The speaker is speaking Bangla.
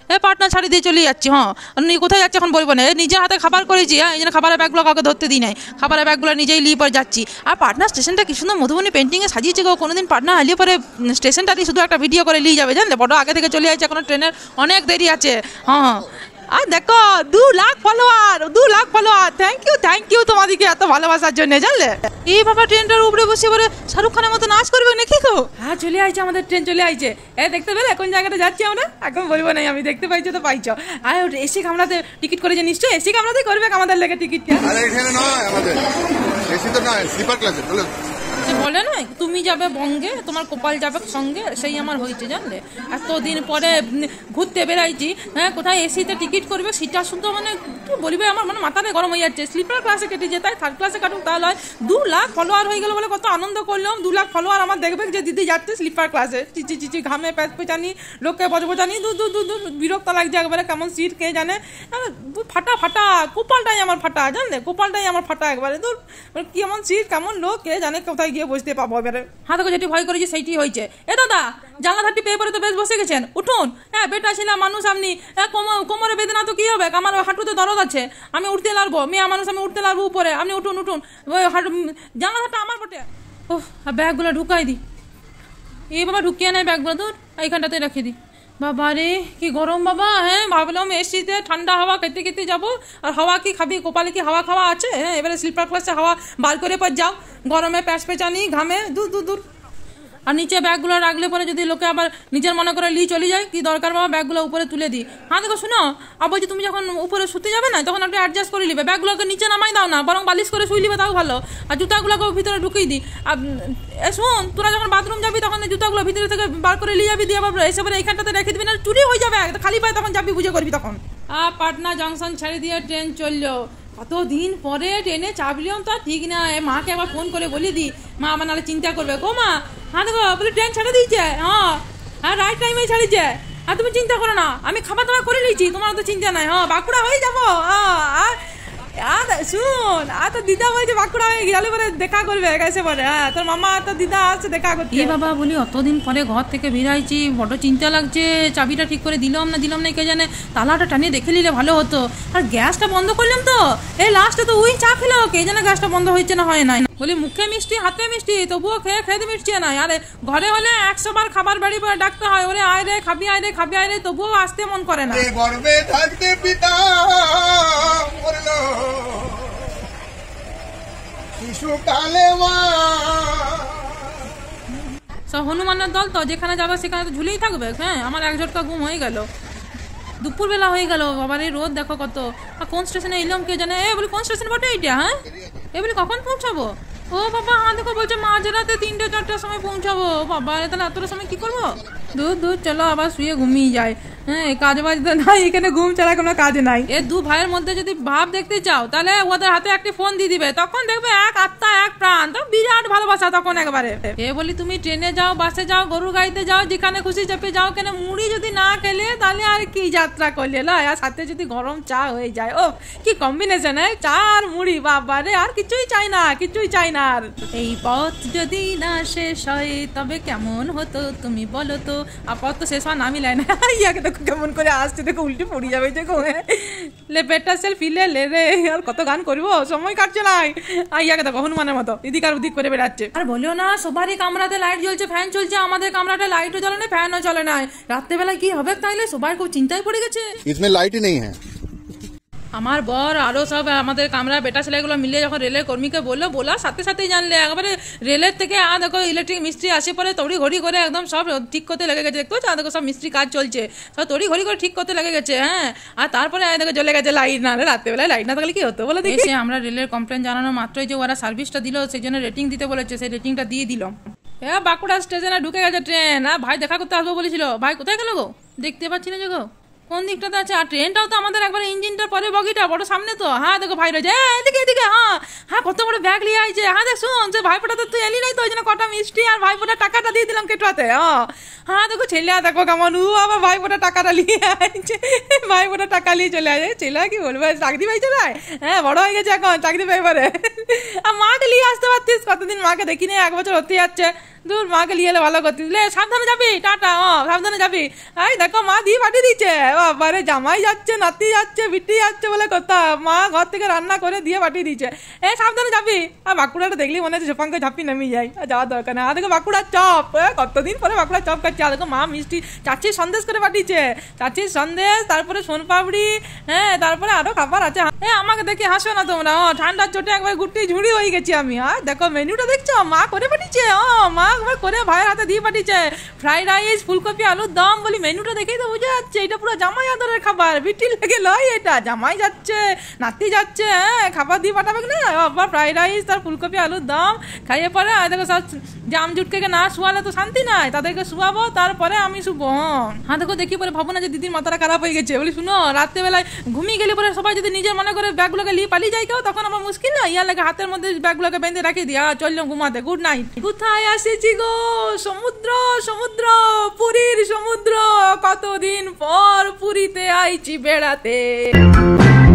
পার্টনার ছাড়ি দিয়ে চলে যাচ্ছি। হ্যাঁ, কোথায় যাচ্ছি এখন বলবো না, নিজের হাতে খাবার করেছি। হ্যাঁ, এই জন্য খাবারের ব্যাগগুলো কাউকে ধরতে দিই নাই, খাবারের ব্যাগগুলো নিজেই নিয়ে পরে যাচ্ছি। আর পার্টনার স্টেশনটা কি সুন্দর মধুবনী পেন্টিংয়ে সাজিয়েছে গো। কোনোদিন পার্টনার হারিয়ে পরে স্টেশনটা দিয়ে শুধু একটা ভিডিও করে নিয়ে যাবে, জানলে বড় আগে থেকে চলে যাচ্ছে, এখনো ট্রেনের অনেক দেরি আছে। হ্যাঁ, আর দেখো 2 lakh follower, 2 lakh follower. Thank you তোমাদেরকে এত ভালোবাসার জন্য, জানলে। এই বাবা ট্রেনটার উপরে বসে পরে শাহরুখ খানের মতো নাচ করবে নাকি গো? হ্যাঁ, চলে আইছে আমাদের ট্রেন, চলে আইছে। দেখতে পেলে কোন জায়গাটা যাচ্ছি আমরা? এখন বলবো নাই, আমি দেখতে পাইছো তো পাইছো। আর এসি কামরাতে টিকিট করেছে নিশ্চয়ই, এসি কামরাতে করবে আমাদের লেগে টিকিটটা। আরে এখানে নয়, আমাদের এসি তো নয়, স্লিপার ক্লাসে। বলে না তুমি যাবে বঙ্গে, তোমার কপাল যাবে সঙ্গে, সেই আমার হয়েছে, জানলে। এতদিন পরে ঘুরতে বেড়াইছি। হ্যাঁ, কোথায় এসিতে টিকিট করবে সেটা শুধু মানে কি বলবে, আমার মানে মাথাটা গরম হয়ে যাচ্ছে। স্লিপার ক্লাসে কেটে যেতে হয়, থার্ড ক্লাসে কাটুক তাহলে হয়। 2 লাখ ফলোয়ার হয়ে গেল বলে কত আনন্দ করলাম। 2 লাখ ফলোয়ার আমার দেখবে যে দিদি যাচ্ছে স্লিপার ক্লাসে, চিচি ঘামে প্যাচ পেচানি, লোককে বজবজানি, বিরক্ত লাগছে একবারে। কেমন সিট কে জানে, ফাটা কপালটাই আমার ফাটা, জানলে, কপালটাই আমার ফাটা একবারে। দূর কেমন সিট, কেমন লোক, কে জানে কোথায় গিয়ে বসতে পাবো এবারে। হ্যাঁ, তোকে যেটি ভয় করেছি সেইটি হয়েছে। দাদা, জানলা ধারটি পেয়ে পরে তো বেশ বসে গেছেন, উঠুন। বেটা ছিলাম মানুষ, আপনি কোমরে বেদনা তো কি হবে, আমার হাঁটুতে দরদ আছে, আমি উঠতে লাগবো, মেয়ে মানুষ আমি উঠতে লাগবো উপরে, আপনি উঠুন। জানলা ধারটা আমার বটে। ওহ, ব্যাগগুলো ঢুকাই দি। এই বাবা ঢুকিয়ে নেয় ব্যাগগুলো, দূর এইখানটাতে রেখে দিই। বাবা রে কি গরম বাবা। হ্যাঁ, ভাবলাম এসিতে ঠান্ডা হাওয়া খেতে খেতে যাবো, আর হাওয়া কি খাবি, কপালে কি হাওয়া খাওয়া আছে? হ্যাঁ, এবারে স্লিপার ক্লাসে হাওয়া বার করে পর যাও, গরমে প্যাচ পেচানি, ঘামে, দূর। আর নিচে ব্যাগগুলো রাখলে পরে যদি লোকে আবার নিজের মনে করে নিয়ে চলে যায়, কি দরকার বাবা, ব্যাগগুলো উপরে তুলে দিই। হ্যাঁ দেখো, শুনো, আর বলছি তুমি যখন উপরে শুতে যাবে না, তখন একটা অ্যাডজাস্ট করে নিবে, ব্যাগগুলোকে নিচে নামাই দাও না, বরং বালিশ করে শুই নিবে, তাও ভালো। আর জুতাগুলোকে ভিতরে ঢুকিয়ে দিই। আর শোন, তোরা যখন বাথরুম যাবি তখন জুতাগুলো ভিতরে থেকে বার করে নিয়ে যাবি, দিয়ে আবার এসে পরে এইখানটাতে রেখে দিবি, না চুরি হয়ে যাবে, খালি পায়ে তখন যাবি, বুঝে করবি তখন। পাটনা জংশন ছেড়ে দিয়ে ট্রেন চললো। কতদিন পরে ট্রেনে চাপলাম, তো ঠিক না। মাকে একবার ফোন করে বলে দি, মা আমার নাহলে চিন্তা করবে। গো মা, হ্যাঁ দেখো বলে ট্রেন ছেড়ে দিয়েছে। হ্যাঁ, রাইট টাইমে ছাড়িয়েছে। আর তুমি চিন্তা করো না, আমি খাবার দাবার করে নিয়েছি, তোমার তো চিন্তা নাই। হ্যাঁ, বাঁকুড়া হয়ে যাবো। শুন, আর তো দিদা বলছে বাঁকুড়া হয়ে গেলে পরে দেখা করবে এসে পরে। হ্যাঁ, তোর মামা তো দিদা আসছে দেখা করতে। বাবা বলি, অতদিন পরে ঘর থেকে বেরাইছি, বড় চিন্তা লাগছে। চাবিটা ঠিক করে দিলাম না কে জানে, তালাটা টানিয়ে দেখে নিলে ভালো হতো। আর গ্যাসটা বন্ধ করলাম তো, এই লাস্টে তো ওই চা খেলো, কে জানে গ্যাসটা বন্ধ হয়েছে না হয় নাই। বলি মুখে মিষ্টি হাতে মিষ্টি, তবুও খেতে মিটছে না। আরে ঘরে হলে 100 বার খাবার বাড়ি পরে ডাকতে হয়, ওরে আয় রে খাবি, আয় রে, তবুও আসতে মন করে না। গর্বে থাকতে পিতা মরলো, শিশুকালে মা। সব হনুমানের দল তো, যেখানে যাবে সেখানে তো ঝুলেই থাকবে। হ্যাঁ, আমার এক ঝটকা ঘুম হয়ে গেল, দুপুরবেলা হয়ে গেল। বাবার এই রোদ দেখো কত। আর কোন স্টেশনে এলাম কে জানে। বলি কোন স্টেশন বটে এইটা? হ্যাঁ, বলি কখন পৌঁছাবো? ও বাবা, হ্যাঁ দেখো বলছে মাঝরাতে 3-4টার সময় পৌঁছাবো। বাবা, তাহলে এতটা সময় কি করবো? দূর চলো, আবার শুয়ে ঘুমিয়ে যায়। হ্যাঁ, কাজ বাজ তো নাই এখানে, ঘুম ছাড়া কোনো কাজ নাই। এ 2 ভাইয়ের মধ্যে যদি ভাব দেখতে চাও, তাহলে ওদের হাতে একটি ফোন দিয়ে দিবে, তখন দেখবে এক আত্মা এক প্রাণ, তো বিরাট ভালোবাসা তখন একবারে। বলি তুমি ট্রেনে যাও, বাসে যাও, গরুর গাড়িতে যাও, যেখানে খুশি চেপে যাও কেন, মুড়ি যদি না খেলে তাহলে আর কি যাত্রা করলে লয়। আর সাথে যদি গরম চা হয়ে যায়, ও কি কম্বিনেশন! চা আর মুড়ি, বাবা রে, আর কিছুই চাই না। আর এই পথ যদি না শেষ হয় তবে কেমন হতো তুমি বলো তো। আর পথ তো শেষ হওয়ার নামই লাই না। ইয়াকে দেখো কেমন করে আসছে, দেখো উল্টে পড়ে যাবে। দেখো লে পেটটা সেল ফিলে লে রে, আর কত গান করবো, সময় কাটছে নাই। আর ইয়াকে দেখো হনুমানের মতো এদিক আর ওদিক করে বেড়াচ্ছে। আর বলিও না, সবারই কামরাতে লাইট জ্বলছে, ফ্যান চলছে, আমাদের কামরাতে লাইটও জ্বলে না, ফ্যানও চলে না। রাত্রেবেলা কি হবে তাইলে, সবাই খুব চিন্তায় পড়ে গেছে। इसमें लाइट ही नहीं है। আমার বর আরো সব আমাদের কামরা বেটা ছেলেগুলো মিলে যখন রেলের কর্মীকে বলার সাথে সাথেই জানলে, একবারে রেলের থেকে দেখো ইলেকট্রিক মিস্ত্রি আসে পরে তড়ি ঘড়ি করে একদম সব ঠিক করতে লেগে গেছে। দেখতে পাচ্ছ, দেখো সব মিস্ত্রি কাজ চলছে, সব তড়ি ঘড়ি করে ঠিক করতে লেগে গেছে। হ্যাঁ, আর তারপরে দেখো জ্বলে গেছে লাইট। না রাত্রেবেলায় লাইট না থাকলে কি হতো বলে দেখি। আমরা রেলের কমপ্লেন জানানো মাত্রই যে ওরা সার্ভিসটা দিল, সেই জন্য রেটিং দিতে বলেছে, সেই রেটিংটা দিয়ে দিলাম। বাঁকুড়া স্টেশনে ঢুকে গেছে ট্রেন। ভাই দেখা করতে আসবো বলেছিল, ভাই কোথায় গেল গো? দেখতে পাচ্ছি না যে গো, কোন দিকটাতে আছে? আর ট্রেনটাও তো আমাদের একবার ইঞ্জিনটার পরে বগিটা বড় সামনে তো। হ্যাঁ দেখো ভাই রয়েছে এদিকে। হ্যাঁ কত বড় ব্যাগ নিয়ে আইছে। হ্যাঁ দেখ শুন, যে ভাইপোটা তো তুই এলি নাই তো, ওই জন্য কটা মিষ্টি আর ভাইপোটার টাকাটা দিয়ে দিলাম কেটুয়াতে। হ্যাঁ দেখো ছেলে দেখো কেমন, আবার ভাইপোটার টাকাটা নিয়ে আইছে, ভাইপোটার টাকা নিয়ে চলে আসে। ছেলে কি বলবো, চাকরি পাইছে না? হ্যাঁ, বড় হয়ে গেছে এখন, চাকরি পাই পারে। আর মাকে নিয়ে আসতে পারতিস, কতদিন মাকে দেখিনি, 1 বছর হতে যাচ্ছে। দূর, মাকে নিয়ে এলে ভালো করতিস। সাবধানে যাবি, টাটা। সাবধানে যাবি। এই দেখো মা দিয়ে পাঠিয়ে দিচ্ছে। ও বাবারে জামাই যাচ্ছে, নাতি যাচ্ছে, বিটি যাচ্ছে বলে কথা, মা ঘর থেকে রান্না করে দিয়ে পাঠিয়ে দিচ্ছে। সাবধানে যাবি। আর বাঁকুড়াটা দেখলি মনে হচ্ছে ঝোপাঙ্কে ঝাঁপি নেমে যাই, যাওয়ার দরকার নেই। দেখো বাঁকুড়ার চপ, কতদিন পরে বাঁকুড়ার চপ খাচ্ছি। আর দেখো মা মিষ্টি চাচির সন্দেশ করে পাঠিয়েছে, চাচির সন্দেশ, তারপরে সোনপাপড়ি, তারপরে আরো খাবার আছে। আমাকে দেখে হাসো না তোমরা, ঠান্ডার চোটে একবার গুটি ঝুড়ি হয়ে গেছি আমি। দেখো মেনুটা দেখছো, মা করে পাঠিয়েছে, মা একবার করে ভাইয়ের হাতে দিয়ে পাঠিয়েছে। ফ্রাইড রাইস, ফুলকপি, আলুর দম বলি, মেনুটা দেখেই তো বোঝা যাচ্ছে এটা পুরো জামাই আদরের খাবার। বিটির লেগে লয় এটা, জামাই যাচ্ছে, নাতি যাচ্ছে, খাবার দিয়ে পাঠাবে না। আবার ফ্রাইড রাইস, তার ফুলকপি, আলুর দম খাইয়ে পরে দেখো সব জাম জুটকে না শুয়ালে তো শান্তি নাই, তাদেরকে শুয়াবো, তারপরে আমি শুবো। দেখো দেখি পরে ভাবো না যে দিদির মাথাটা খারাপ হয়ে গেছে। বলি শুনো, রাত্রেবেলায় ঘুমিয়ে গেলে পরে সবাই যদি নিজের মনে করে ব্যাগগুলোকে নিয়ে পালিয়ে যায় কেউ, তখন আমার মুশকিল না। ইয়ার লাগে হাতের মধ্যে ব্যাগগুলোকে বেঁধে রাখি দিয়া চললাম ঘুমাতে। Good night. কোথায় আসেছি গো? সমুদ্র, সমুদ্র, পুরীর সমুদ্র। কতদিন পর পুরীতে আইছি বেড়াতে।